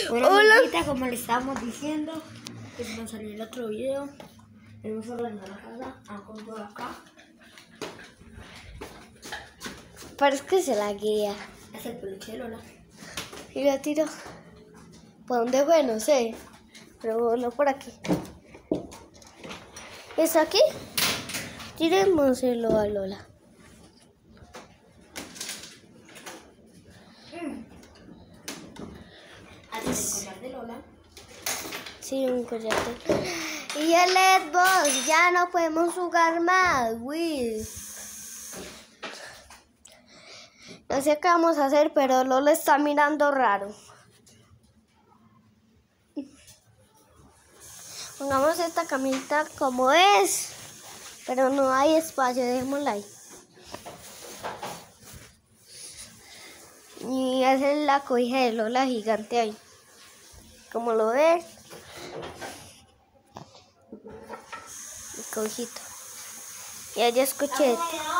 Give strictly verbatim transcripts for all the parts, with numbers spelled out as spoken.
Bueno, Hola. ahorita, como le estábamos diciendo, pues va a salir el otro video. Vamos a ordenar la casa. Ah, con todo acá. Parece que se la guía. Es el peluche de Lola. Y lo tiro. ¿Por dónde fue? No sé. Pero no por aquí. ¿Es aquí? Tirémoselo a Lola. Así el collar de Lola. Sí, un collar. Y el Xbox, ya no podemos jugar más, Wii. No sé qué vamos a hacer, pero Lola está mirando raro. Pongamos esta camita como es, pero no hay espacio, dejémosla ahí. Y esa es la cobija de Lola gigante ahí. Como lo ves, el cobijito. Y allá escuché.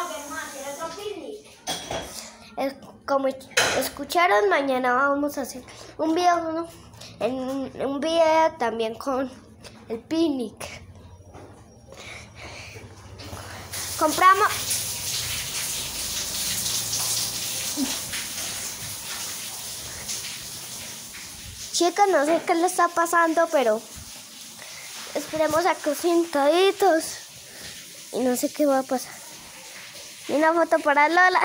Es, como escucharon, mañana vamos a hacer un video, ¿no? En un, un video también con el picnic. Compramos. Chicas, no sé qué le está pasando, pero esperemos a que sentaditos y no sé qué va a pasar. Y una foto para Lola.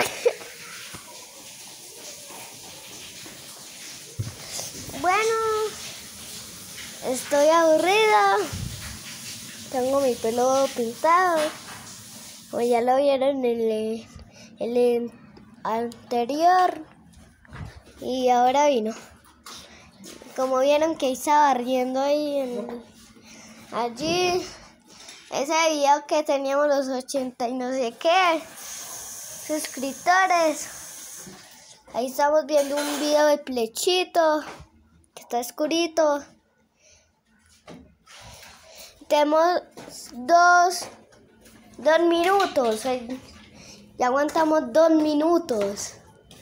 Bueno, estoy aburrida. Tengo mi pelo pintado. Como ya lo vieron en el, en el anterior. Y ahora vino. Como vieron que estaba riendo ahí en, allí. Ese video que teníamos los ochenta y no sé qué suscriptores. Ahí estamos viendo un video de Plechito. Que está oscurito. Tenemos dos, dos minutos. Ya aguantamos dos minutos.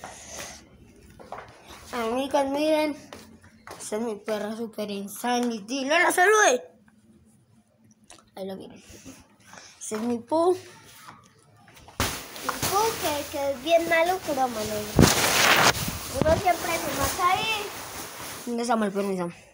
Amigas, miren. Esta es mi perra super insanity. ¡Lola, salude! Ahí lo miren. Este es mi Pooh. Mi Pooh, que, que es bien malo, pero malo. Uno siempre se mata ahí. ¿Dónde está el permiso?